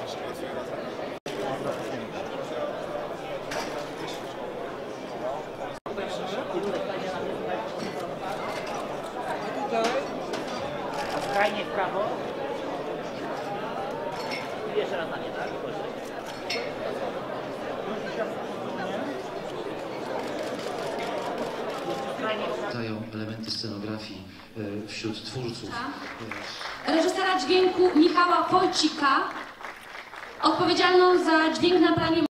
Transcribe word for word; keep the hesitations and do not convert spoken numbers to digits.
Skrajnie w prawo. I jeszcze raz na nie, tak? Dają elementy scenografii wśród twórców. Reżysera dźwięku Michała Wojcika, odpowiedzialną za dźwięk na planie